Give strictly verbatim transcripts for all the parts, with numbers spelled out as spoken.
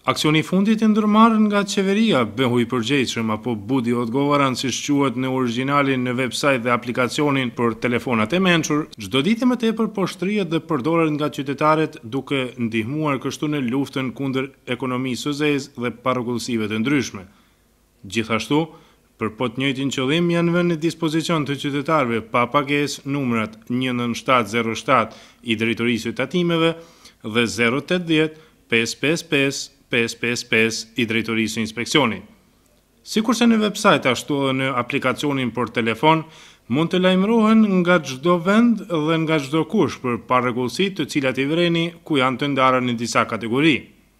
Aksioni i fundit i ndërmarrë nga qeveria Behu i Përgjegjshëm apo Budi Odgovaran siç quhet në origjinalin në website dhe aplikacionin për telefonat e mençur, çdo ditë më tepër po shtrihet dhe përdoret nga qytetarët duke ndihmuar kështu në luftën kundër ekonomisë së zezë dhe parregullsive të ndryshme. Gjithashtu, për po të njëjtin qëllim janë vënë në dispozicion të qytetarëve pa pagesë numrat një nënt shtat zero shtat i drejtorisë së tatimeve dhe zero opt zero pesë pesë pesë pesë pesë pesë i drejtorisë së inspeksionit. Sikurse në website ashtu edhe në aplikacionin për telefon, mund të lajmërohen nga çdo vend dhe nga çdo kush për parregullsitë të cilat i vreni ku janë të ndarë në disa kategori.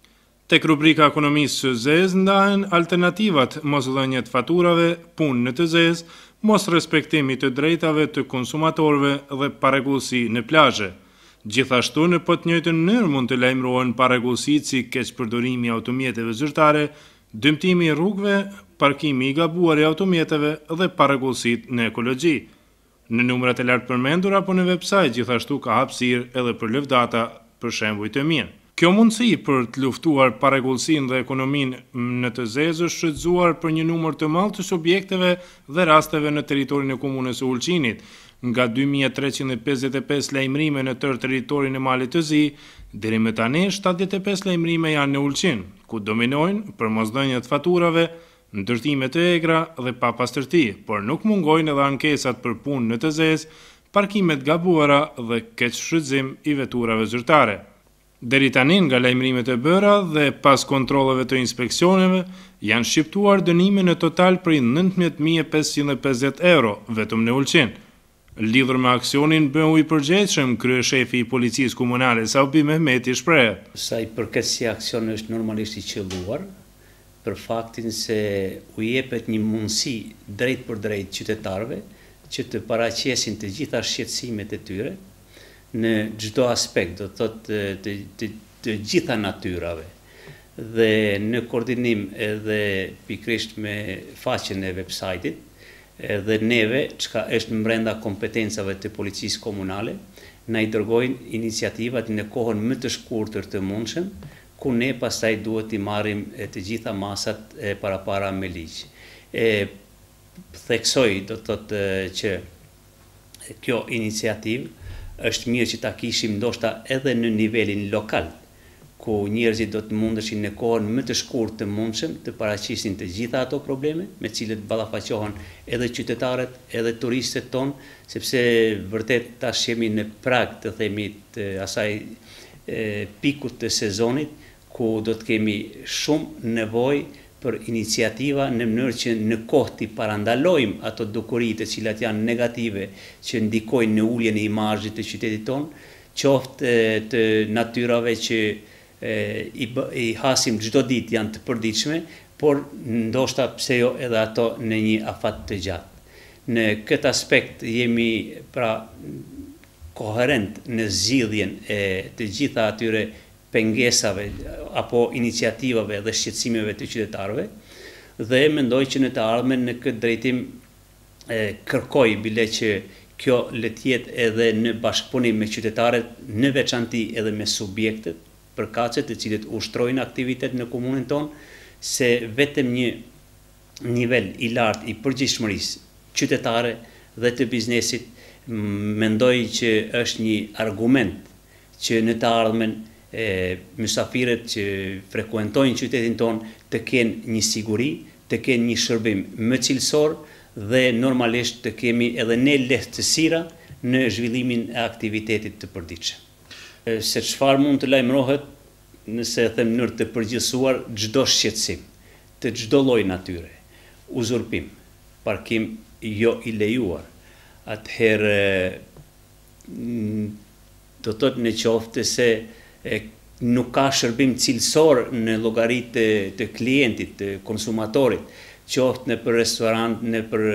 Tek rubrika ekonomisë së zezë ndahen alternativat mosdhënie të faturave, punë në të zezë, mos respektimi të drejtave të konsumatorëve dhe parregullsi në plazhe. Gjithashtu në po të njëjtën mënyrë mund të lajmërohen parregullsitë si keqpërdorimi i automjeteve zyrtare, dëmtimi i rrugëve, parkimi i gabuar i automjeteve dhe parregullsitë në ekologji. Në numrat e lartë përmendur apo në website gjithashtu ka hapësirë edhe për lëvdata për shembuj të mirë. Kjo mundësi për të luftuar parregullsinë dhe ekonominë në të zezë është shfrytzuar për një numër të madh të subjekteve dhe rasteve në territorin e komunës së Ulqinit, nga dy mijë e treqind e pesëdhjetë e pesë lajmërime në tërë territorin e Malit të Zi, deri më tani shtatëdhjetë e pesë lajmërime janë në Ulqin, ku dominojnë për mosdhënie të faturave, ndërtime të egra dhe pa pastërti, por nuk mungojnë edhe ankesat për punë në të zezë, parkime të gabuara dhe keq shfrytëzim i veturave zyrtare. Deri tani nga lajmërimet e bëra dhe pas kontrolleve të inspeksioneve, janë shqiptuar dënime në total për nëntëmbëdhjetë mijë e pesëqind e pesëdhjetë euro vetëm në Ulqin. Lidhur me aksionin Behu i Përgjegjshëm, kryeshefi i Policisë Komunale Saubi Mehmeti shpreh: Sa i përket si aksion është normalisht i qelluar, për faktin se u jepet një mundësi drejt për drejt qytetarëve që të paraqesin të gjitha shqetësimet e tyre në çdo aspekt, do të thotë të, të, të gjitha natyrave, dhe në koordinim edhe pikrisht me faqen e website-it, dhe neve, çka është brenda kompetencave të policisë komunale, na i dërgojnë iniciativat në kohën më të shkurtër të mundshëm, ku ne pastaj duhet i marrim të gjitha masat e parapara me ligj. E theksoj, do të thotë që kjo iniciativë është mirë që ta kishim ndoshta edhe në nivelin lokal, ku njerëzit do të mundeshin në kohën më të shkurtë të mundshëm të paraqisin të gjitha ato probleme me cilët ballafaqohen edhe qytetarët, edhe turistët tonë, sepse vërtet tash jemi në prag të themi të asaj e, pikut të sezonit, ku do të kemi shumë nevojë për iniciativa në mënyrë që në kohë të parandalojmë ato dukuri të cilat janë negative që ndikojnë në uljen e imazhit të qytetit tonë, qoftë të natyrave që I, i hasim çdo ditë janë të përditshme, por ndoshta pse jo edhe ato në një afat të gjatë. Në këtë aspekt jemi pra koherent në zgjidhjen e të gjitha atyre pengesave apo iniciativave dhe shqetësimeve të qytetarëve, dhe mendoj që në të ardhmen në këtë drejtim e, kërkoj bile që kjo le të jetë edhe në bashkëpunim me qytetarët, në veçanti edhe me subjektet përkaqëse të cilët ushtrojnë aktivitet në komunën tonë, se vetëm një nivel i lartë i përgjegjshmërisë qytetare dhe të biznesit mendoj që është një argument që në të ardhmen e, mysafirët që frekuentojnë qytetin tonë të kenë një siguri, të kenë një shërbim më cilësor dhe normalisht të kemi edhe ne lehtësira në zhvillimin e aktivitetit të përditshëm. Se çfarë mund të lajmërohet, nëse e them në mënyrë të përgjithësuar, çdo shqetësim, të çdo lloji natyre, uzurpim, parkim jo i lejuar, atëherë do të thotë në qoftë se e, nuk ka shërbim cilësor në llogaritë të, të klientit, të konsumatorit, qoftë në për restorant, në për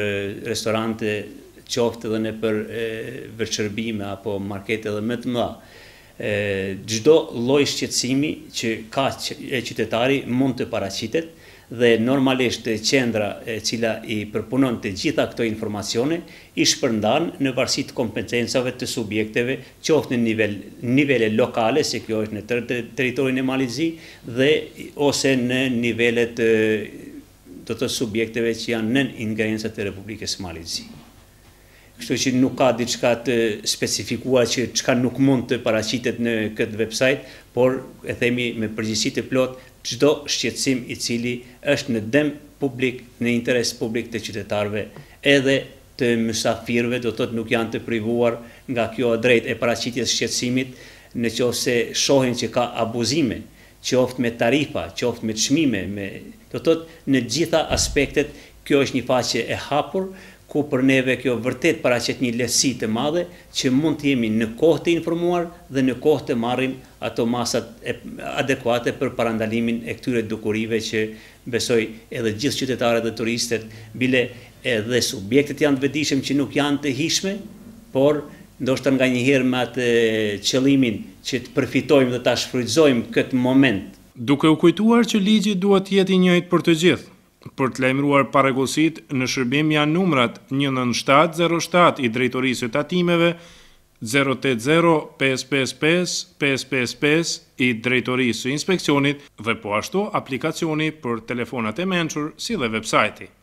restorante, qoftë edhe në për vërshërbime apo markete edhe më të mëdha. çdo lloj shqetësimi që ka qytetari mund të paraqitet dhe normalisht qendra e cila i përpunon të gjitha këto informacione i shpërndan në varësi të kompetencave të subjekteve, qoftë në nivel nivele lokale, se kjo është në tërë territorin e Malit Zi, dhe ose në nivelet të të subjekteve që janë nën ingerencat e Republikës Malit Zi. Kështu që nuk ka diçka të specifikuar që çka nuk mund të paraqitet në këtë website, por e themi me përgjegjësi të plot çdo shqetësim i cili është në dëm publik, në interes publik të qytetarëve, edhe të mysafirëve, do thotë nuk janë të privuar nga kjo drejt e paraqitjes shqetësimit, në qoftë se shohin që ka abuzime, qoftë me tarifa, qoftë me çmime, me do thotë në gjitha aspektet kjo është një faqe e hapur, ku për neve kjo vërtet paraqet një lehtësi të madhe që mund të jemi në kohë të informuar dhe në kohë të marrim ato masat adekuate për parandalimin e këtyre dukurive që besoj edhe gjithë qytetarët dhe turistët, bile edhe subjektet janë të vetëdijshëm që nuk janë të hishme, por ndoshta nga njëherë me atë qëllimin që të përfitojmë dhe ta shfrytëzojmë këtë moment. Duke u kujtuar që ligji duhet të jetë i njëjtë për të gjithë, për të lajmëruar parregullsitë në shërbim janë numrat një nënt shtat zero shtat i drejtorisë së tatimeve, zero opt zero pesë pesë pesë pesë pesë pesë i drejtorisë së inspeksionit dhe po ashtu aplikacioni për telefonat e mençur si dhe websajti.